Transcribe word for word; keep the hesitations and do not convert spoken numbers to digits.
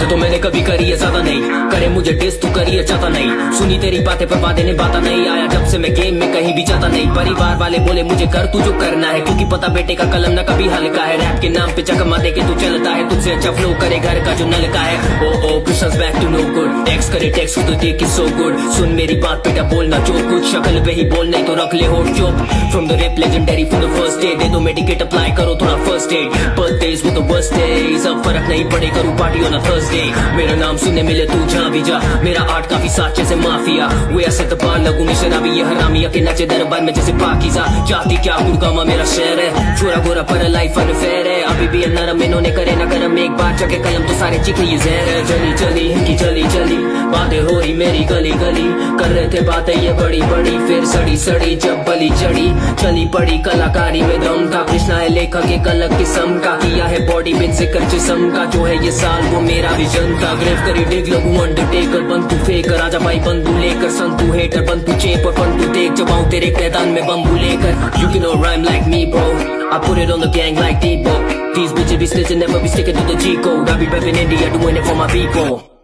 तो मैंने कभी करी है ज्यादा नहीं, करे मुझे डिस तू करिए चाहता नहीं, सुनी तेरी बातें पर वादे ने बाता नहीं आया जब से मैं गेम में कहीं भी जाता नहीं। परिवार वाले बोले मुझे कर तू जो करना है, क्योंकि पता बेटे का कलम ना कभी हल्का है, रैप के नाम पे चकमा दे के तू चलता है, तुझसे अच्छा फ्लो करे घर का जो नलका है। ओ ओ कृष्णस back to no good, text करे टेक्स्ट तो देख सो गुड, सुन मेरी बात बेटा बोलना जो कुछ शक्ल पे ही बोल नहीं तो रख ले होठ चुप। From the rap legendary from the first day, दे दो मेडिकेट अप्लाई करो थोड़ा फर्स्ट एड, बर्थडेज वो तो वर्स्ट डेज, अब फर्क नहीं पड़े करूँ पार्टी ऑन अ थर्सडे। मेरा नाम सुनने मिले तू जहाँ भी जा, मेरा आर्ट काफी साथ जैसे माफिया, वो ऐसे दबान लगू मैं शराबी ये हरामिया के नचे दरबार में जैसे पाकिजा, जाती क्या गुड़गामा मेरा शहर है, छोरा गोरा पर लाइफ अनफेयर है, अभी भी नरम इन्होंने करे ना गरम, एक बार चके कलम तो सारे चिखे ये जहर है। चली चली हिंदी चली चली बातें हो रही मेरी गली गली, कर रहे थे बातें ये बड़ी बड़ी, फिर सड़ी सड़ी जब बली चढ़ी, चली पड़ी कलाकारी में दम था, कृष्णा है लेखक एक अलग किस्म का, किया है बॉडी बिन जिक्र जिस्म का, जो है ये साल वो मेरा विजन था, ग्रेव करी डिग लगू अंडरटेकर, बन तू फेकर आजा भाई बंदू लेकर, सन तू हेटर बन तू चेप और बन तू देख जब आऊं तेरे मैदान में बम्बू लेकर, you can all rhyme like me bro, I put it on the gang like Debo, these bitches be snitching never be sticking to the G code, I be repping India doing it for my people.